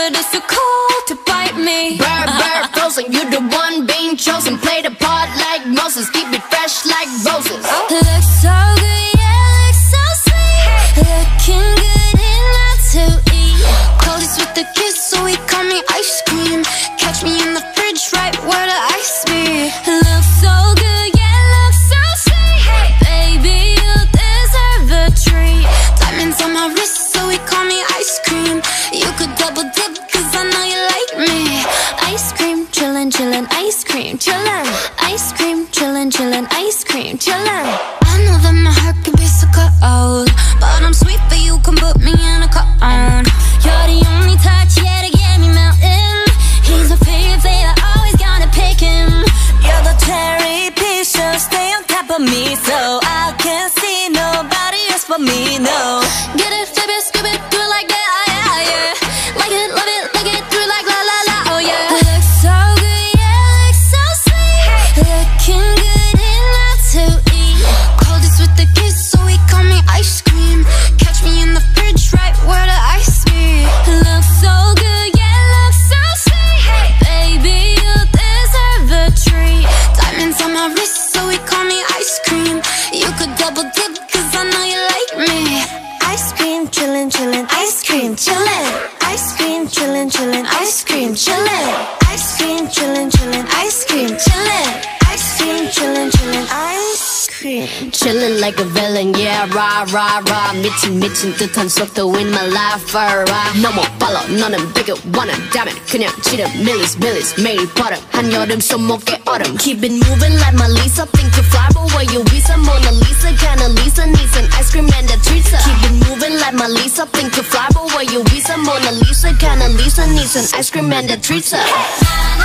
but it's too cold to bite me. Brrr, brrr, frozen, you the one being chosen. Play the part like Moses, keep it fresh like roses. Looks so good, yeah, looks so sweet. Looking good enough to eat. Coldest with the kiss, so he call me ice cream. Catch me in the fridge, right where the ice be. Looks so good, yeah, looks so sweet. Baby, you deserve a treat. Diamonds on my wrist, so he call me ice cream. You could double dip, cause I know you like me. Ice cream, chillin', chillin', ice cream, chillin'. Ice cream, chillin', chillin', ice cream, chillin'. I know that my heart can be so cold, but I'm sweet, but you can put me in a cone. You're the only touch, yeah, to get me melting. He's my favorite, always gonna pick him. You're the cherry piece, so stay on top of me, so I can't see nobody else but me, no. Get it, flip it, scoop it, do it like that, yeah, yeah. Like it, love it, like it, do it like la la la, oh yeah. Looks so good, yeah, looks so sweet. Looking good enough to eat. Coldest with the kiss, so he call me ice cream. Catch me in the fridge, right where the ice be. Looks so good, yeah, looks so sweet. Baby, you deserve a treat. Diamonds on my wrist, so he call me ice cream. You could double dip, cause I know you like me. Ice cream, chillin', chillin', ice cream, chillin'. Ice cream, chillin', chillin', ice cream, chillin'. Ice cream, chillin', chillin', ice cream, chillin'. Ice cream, chillin', chillin', ice cream. Chillin' like a villain, yeah, rah, rah, rah. 미친 듯한 속도 in my life, alright. 너무 빨라, 너는 bigger, 원한 다면 그냥 지름. Millies, 매일 버릇. 한여름 손목에 얼음. Keep it moving like my Lisa. Think to fly, but where you Visa? Mona Lisa, kinda Lisa needs an ice cream and a treat. Keep it moving like my Lisa. Think to fly, but where you Visa? Mona Lisa, kinda Lisa needs an ice cream and a treat.